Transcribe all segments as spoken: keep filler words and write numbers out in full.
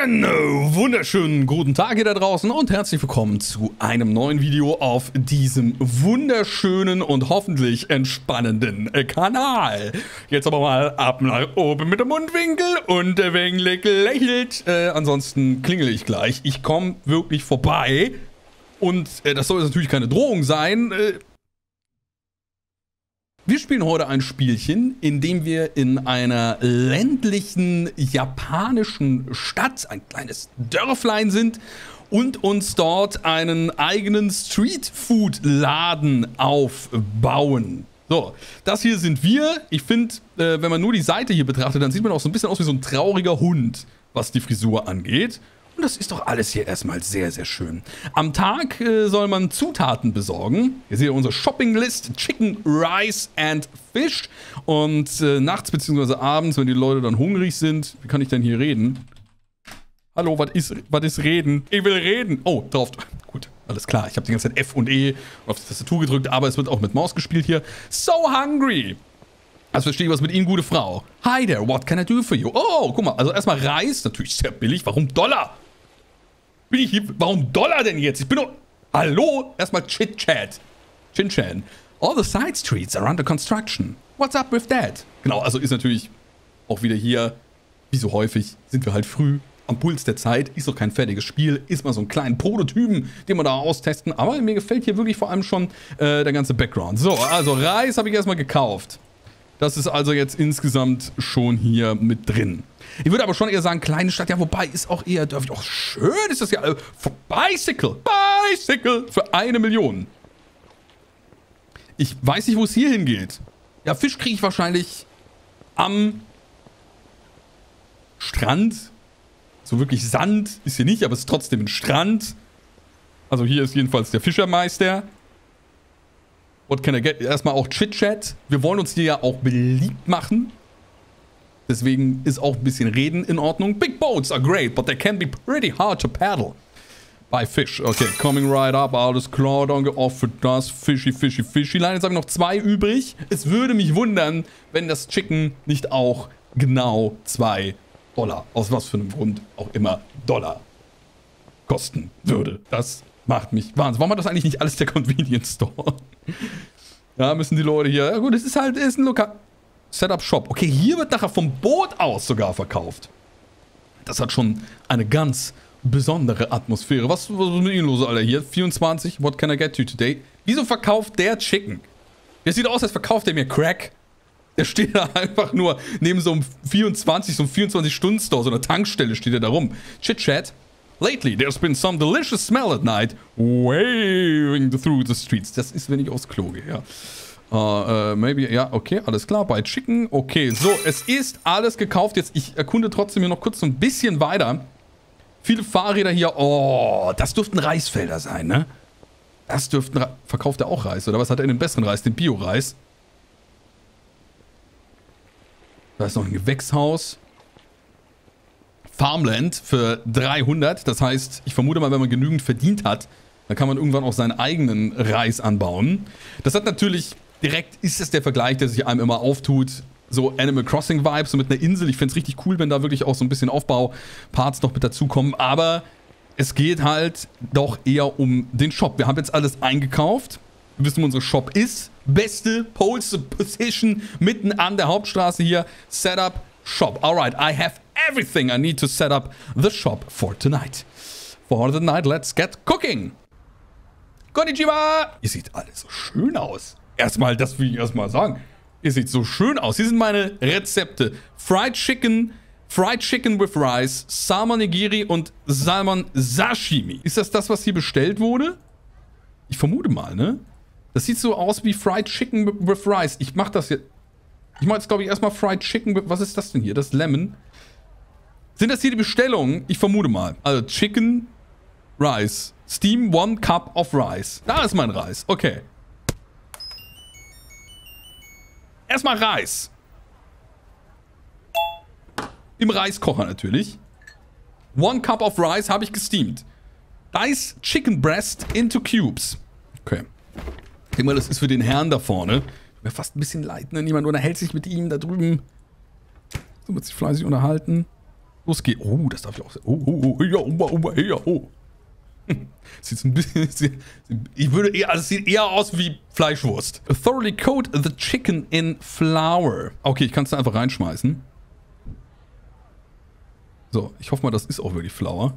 Einen wunderschönen guten Tag hier da draußen und herzlich willkommen zu einem neuen Video auf diesem wunderschönen und hoffentlich entspannenden Kanal. Jetzt aber mal ab nach oben mit dem Mundwinkel und der Wengel lächelt. Äh, ansonsten klingel ich gleich. Ich komme wirklich vorbei und äh, das soll jetzt natürlich keine Drohung sein. Äh, Wir spielen heute ein Spielchen, in dem wir in einer ländlichen japanischen Stadt, ein kleines Dörflein sind und uns dort einen eigenen Streetfood-Laden aufbauen. So, das hier sind wir. Ich finde, äh, wenn man nur die Seite hier betrachtet, dann sieht man auch so ein bisschen aus wie so ein trauriger Hund, was die Frisur angeht. Und das ist doch alles hier erstmal sehr, sehr schön. Am Tag äh, soll man Zutaten besorgen. Hier seht ihr unsere Shopping-List. Chicken, Rice and Fish. Und äh, nachts bzw. abends, wenn die Leute dann hungrig sind, wie kann ich denn hier reden? Hallo, was ist, was ist reden? Ich will reden. Oh, drauf. Gut, alles klar. Ich habe die ganze Zeit F und E auf die Tastatur gedrückt, aber es wird auch mit Maus gespielt hier. So hungry. Also verstehe ich was mit Ihnen, gute Frau. Hi there, what can I do for you? Oh, guck mal, also erstmal Reis, natürlich sehr billig. Warum Dollar? Bin ich hier? Warum Dollar denn jetzt? Ich bin doch... Hallo? Erstmal Chit-Chat. Chin-Chan. All the side streets are under construction. What's up with that? Genau, also ist natürlich auch wieder hier, wie so häufig, sind wir halt früh am Puls der Zeit. Ist doch kein fertiges Spiel. Ist mal so einen kleinen Prototypen, den wir da austesten. Aber mir gefällt hier wirklich vor allem schon äh, der ganze Background. So, also Reis habe ich erstmal gekauft. Das ist also jetzt insgesamt schon hier mit drin. Ich würde aber schon eher sagen, kleine Stadt, ja, wobei ist auch eher dörflich. Auch schön ist das ja. Äh, Bicycle. Bicycle für eine Million. Ich weiß nicht, wo es hier hingeht. Ja, Fisch kriege ich wahrscheinlich am Strand. So wirklich Sand ist hier nicht, aber es ist trotzdem ein Strand. Also hier ist jedenfalls der Fischermeister. What can I get? Erstmal auch Chit-Chat. Wir wollen uns hier ja auch beliebt machen. Deswegen ist auch ein bisschen Reden in Ordnung. Big boats are great, but they can be pretty hard to paddle. By fish. Okay, coming right up. Alles klar, danke. Auch für das. Fishy, fishy, fishy. Leider jetzt habe ich noch zwei übrig. Es würde mich wundern, wenn das Chicken nicht auch genau zwei Dollar, aus was für einem Grund auch immer, Dollar kosten würde. Das macht mich Wahnsinn. Warum hat das eigentlich nicht alles der Convenience Store? Ja, müssen die Leute hier... Ja gut, es ist halt ist ein Lokal... Setup Shop. Okay, hier wird nachher vom Boot aus sogar verkauft. Das hat schon eine ganz besondere Atmosphäre. Was, was ist mit Ihnen los, Alter? Hier, vierundzwanzig. What can I get you today? Wieso verkauft der Chicken? Der sieht aus, als verkauft der mir Crack. Der steht da einfach nur neben so einem vierundzwanzig, so einem vierundzwanzig-Stunden-Store, so einer Tankstelle steht er da rum. Chit-Chat. Lately, there's been some delicious smell at night waving through the streets. Das ist, wenn ich aufs Klo gehe, ja. Uh, uh, maybe, ja, okay, alles klar. Bei Chicken, okay. So, es ist alles gekauft. Jetzt, ich erkunde trotzdem hier noch kurz so ein bisschen weiter. Viele Fahrräder hier. Oh, das dürften Reisfelder sein, ne? Das dürften... Re Verkauft er auch Reis? Oder was hat er in den besseren Reis? Den Bio-Reis? Da ist noch ein Gewächshaus. Farmland für dreihundert. Das heißt, ich vermute mal, wenn man genügend verdient hat, dann kann man irgendwann auch seinen eigenen Reis anbauen. Das hat natürlich... Direkt ist es der Vergleich, der sich einem immer auftut. So Animal Crossing Vibes, so mit einer Insel. Ich finde es richtig cool, wenn da wirklich auch so ein bisschen Aufbauparts noch mit dazukommen. Aber es geht halt doch eher um den Shop. Wir haben jetzt alles eingekauft. Wir wissen, wo unser Shop ist. Beste Pole Position mitten an der Hauptstraße hier. Setup Shop. Alright, I have everything I need to set up the shop for tonight. For the night, let's get cooking. Konnichiwa! Ihr seht alle so schön aus. Erstmal, das will ich erstmal sagen. Ihr seht so schön aus. Hier sind meine Rezepte. Fried Chicken, Fried Chicken with Rice, Salmon Nigiri und Salmon Sashimi. Ist das das, was hier bestellt wurde? Ich vermute mal, ne? Das sieht so aus wie Fried Chicken with Rice. Ich mach das jetzt... Ich mach jetzt, glaube ich, erstmal Fried Chicken with... Was ist das denn hier? Das Lemon. Sind das hier die Bestellungen? Ich vermute mal. Also Chicken, Rice. Steam one cup of rice. Da ist mein Reis. Okay. Erstmal Reis. Im Reiskocher natürlich. One cup of rice habe ich gesteamt. Dice Chicken Breast into cubes. Okay. Ich denke mal, das ist für den Herrn da vorne. Mir fast ein bisschen leid, ne? Niemand unterhält sich mit ihm da drüben. So wird sich fleißig unterhalten. Los geht's. Oh, das darf ich auch sagen. Oh, oh, oh, ja, oh, oh, ja, oh. Sieht so ein bisschen... Ich würde eher... Also es sieht eher aus wie Fleischwurst. Thoroughly coat the chicken in flour. Okay, ich kann es da einfach reinschmeißen. So, ich hoffe mal, das ist auch wirklich Flour.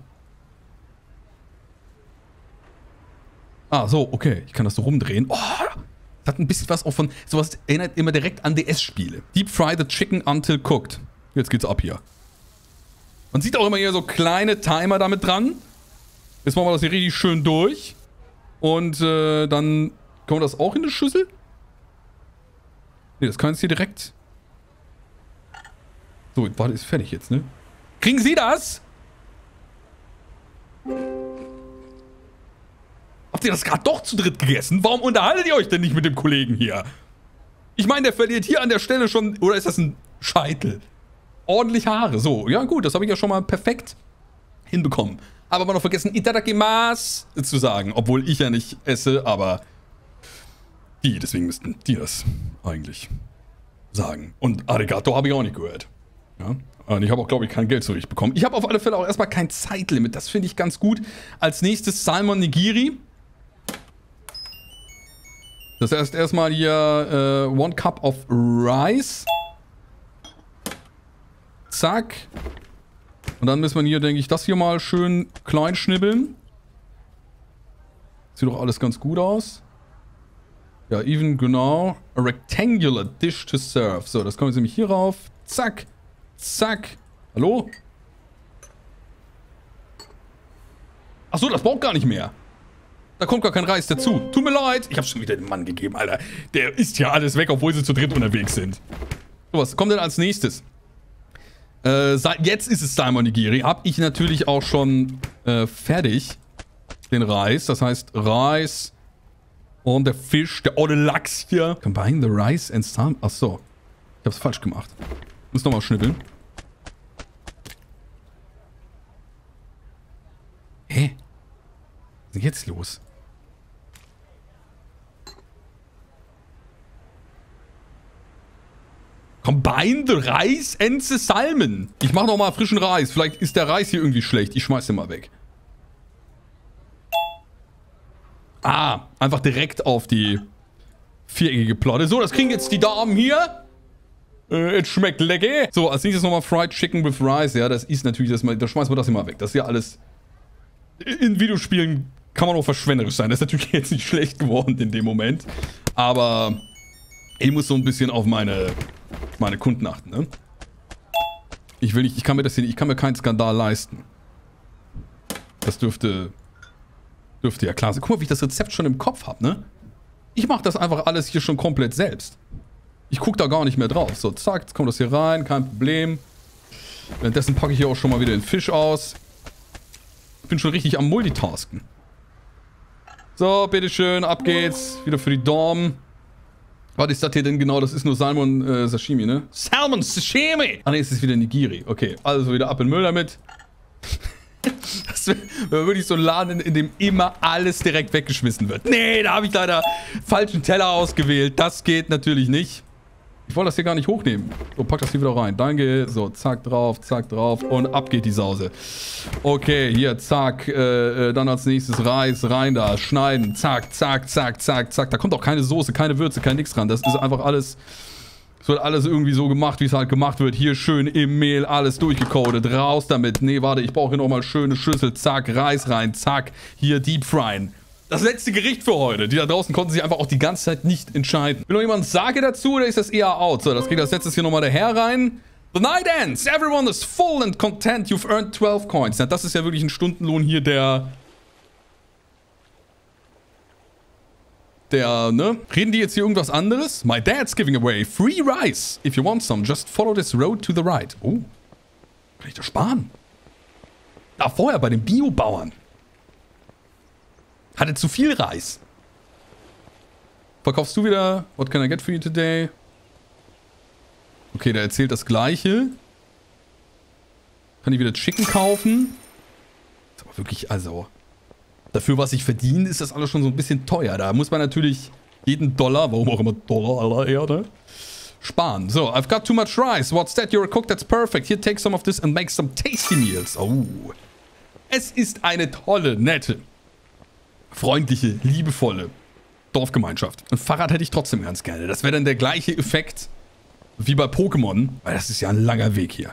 Ah, so, okay. Ich kann das so rumdrehen. Oh, das hat ein bisschen was auch von... Sowas erinnert immer direkt an D S-Spiele. Deep fry the chicken until cooked. Jetzt geht's ab hier. Man sieht auch immer hier so kleine Timer damit dran. Jetzt machen wir das hier richtig schön durch. Und äh, dann kommen wir das auch in eine Schüssel. Ne, das kann jetzt hier direkt... So, warte, ist fertig jetzt, ne? Kriegen Sie das? Habt ihr das gerade doch zu dritt gegessen? Warum unterhaltet ihr euch denn nicht mit dem Kollegen hier? Ich meine, der verliert hier an der Stelle schon... Oder ist das ein Scheitel? Ordentlich Haare. So, ja gut, das habe ich ja schon mal perfekt hinbekommen. Aber mal noch vergessen, Itadakimasu zu sagen. Obwohl ich ja nicht esse, aber die, deswegen müssten die das eigentlich sagen. Und Arigato habe ich auch nicht gehört. Ja? Und ich habe auch, glaube ich, kein Geld zurückbekommen. Ich habe auf alle Fälle auch erstmal kein Zeitlimit. Das finde ich ganz gut. Als nächstes Salmon Nigiri. Das heißt erstmal hier äh, One Cup of Rice. Zack. Und dann müssen wir hier, denke ich, das hier mal schön klein schnibbeln. Sieht doch alles ganz gut aus. Ja, even, genau. A rectangular dish to serve. So, das kommt jetzt nämlich hier rauf. Zack. Zack. Hallo? Achso, das braucht gar nicht mehr. Da kommt gar kein Reis dazu. Tut mir leid. Ich hab's schon wieder dem Mann gegeben, Alter. Der isst ja alles weg, obwohl sie zu dritt unterwegs sind. So, was kommt denn als nächstes? Äh, jetzt ist es Salmon Nigiri. Hab ich natürlich auch schon äh, fertig. Den Reis. Das heißt Reis und der Fisch, der olle Lachs hier. Combine the rice and salmon. Achso. Ich hab's falsch gemacht. Muss nochmal schnippeln. Hä? Was ist denn jetzt los? Combine the rice and the salmon. Ich mache nochmal frischen Reis. Vielleicht ist der Reis hier irgendwie schlecht. Ich schmeiß den mal weg. Ah, einfach direkt auf die viereckige Platte. So, das kriegen jetzt die Damen hier. Äh, es schmeckt lecker. So, als nächstes nochmal Fried Chicken with Rice. Ja, das ist natürlich, das mal, da schmeißen wir das hier mal weg. Das ist ja alles... In Videospielen kann man auch verschwenderisch sein. Das ist natürlich jetzt nicht schlecht geworden in dem Moment. Aber ich muss so ein bisschen auf meine... meine Kunden achten, ne? Ich will nicht, ich kann mir das hier, ich kann mir keinen Skandal leisten. Das dürfte, dürfte ja klar sein. Guck mal, wie ich das Rezept schon im Kopf habe, ne? Ich mache das einfach alles hier schon komplett selbst. Ich gucke da gar nicht mehr drauf. So, zack, jetzt kommt das hier rein, kein Problem. Währenddessen packe ich hier auch schon mal wieder den Fisch aus. Ich bin schon richtig am Multitasken. So, bitteschön, ab geht's. Wieder für die Dorm. Was ist das hier denn genau? Das ist nur Salmon äh, Sashimi, ne? Salmon Sashimi! Ah ne, es ist wieder Nigiri. Okay, also wieder ab in den Müll damit. Das wäre wär wirklich so ein Laden, in dem immer alles direkt weggeschmissen wird. Nee, da habe ich leider falschen Teller ausgewählt. Das geht natürlich nicht. Ich wollte das hier gar nicht hochnehmen. So, pack das hier wieder rein. Danke. So, zack drauf, zack drauf. Und ab geht die Sause. Okay, hier, zack. Äh, dann als nächstes Reis, rein da. Schneiden. Zack, zack, zack, zack, zack. Da kommt auch keine Soße, keine Würze, kein nix dran. Das ist einfach alles... Es wird alles irgendwie so gemacht, wie es halt gemacht wird. Hier schön im Mehl, alles durchgecodet. Raus damit. Nee, warte, ich brauche hier nochmal schöne Schüssel. Zack, Reis rein. Zack, hier Deep Fryen. Das letzte Gericht für heute. Die da draußen konnten sich einfach auch die ganze Zeit nicht entscheiden. Will noch jemand Sake dazu oder ist das eher out? So, das geht als letztes hier nochmal daher rein. The night ends. Everyone is full and content. You've earned twelve coins. Ja, das ist ja wirklich ein Stundenlohn hier, der... Der, ne? Reden die jetzt hier irgendwas anderes? My dad's giving away free rice. If you want some, just follow this road to the right. Oh. Kann ich das sparen? Da vorher bei den Biobauern. Hatte zu viel Reis. Verkaufst du wieder? What can I get for you today? Okay, der erzählt das Gleiche. Kann ich wieder Chicken kaufen? Ist aber wirklich, also... Dafür, was ich verdiene, ist das alles schon so ein bisschen teuer. Da muss man natürlich jeden Dollar, warum auch immer Dollar aller Erde, sparen. So, I've got too much rice. What's that? You're a cook, that's perfect. Here, take some of this and make some tasty meals. Oh. Es ist eine tolle, nette, freundliche, liebevolle Dorfgemeinschaft. Ein Fahrrad hätte ich trotzdem ganz gerne. Das wäre dann der gleiche Effekt wie bei Pokémon, weil das ist ja ein langer Weg hier.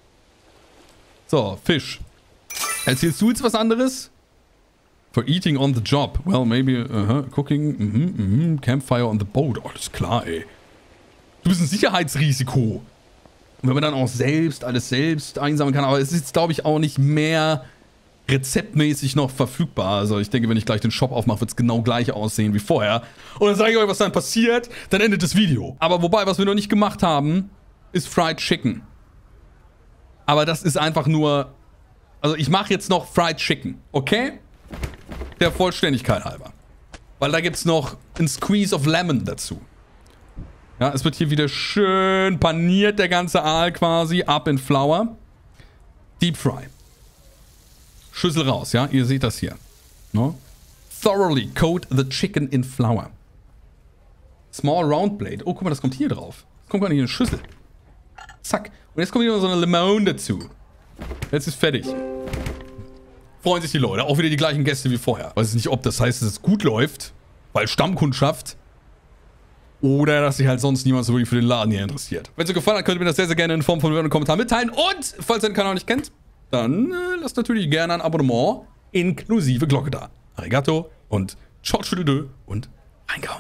So, Fisch. Erzählst du jetzt was anderes? For eating on the job. Well, maybe, uh -huh, cooking, mhm, mhm, campfire on the boat. Oh, alles klar, ey. Du bist ein Sicherheitsrisiko. Und wenn man dann auch selbst, alles selbst einsammeln kann, aber es ist, glaube ich, auch nicht mehr rezeptmäßig noch verfügbar. Also ich denke, wenn ich gleich den Shop aufmache, wird es genau gleich aussehen wie vorher. Und dann sage ich euch, was dann passiert, dann endet das Video. Aber wobei, was wir noch nicht gemacht haben, ist Fried Chicken. Aber das ist einfach nur... Also ich mache jetzt noch Fried Chicken, okay? Der Vollständigkeit halber. Weil da gibt es noch ein Squeeze of Lemon dazu. Ja, es wird hier wieder schön paniert, der ganze Aal quasi, up in Flour. Deep Fry. Schüssel raus, ja? Ihr seht das hier. No? Thoroughly coat the chicken in flour. Small round blade. Oh, guck mal, das kommt hier drauf. Das kommt gar nicht in eine Schüssel. Zack. Und jetzt kommt hier noch so eine Limone dazu. Jetzt ist fertig. Freuen sich die Leute. Auch wieder die gleichen Gäste wie vorher. Weiß nicht, ob das heißt, dass es gut läuft, weil Stammkundschaft, oder dass sich halt sonst niemand so wirklich für den Laden hier interessiert. Wenn es euch gefallen hat, könnt ihr mir das sehr, sehr gerne in Form von einem Kommentar mitteilen. Und, falls ihr den Kanal nicht kennt, dann äh, lasst natürlich gerne ein Abonnement inklusive Glocke da. Arigato und ciao, tschüdelö und reingehauen.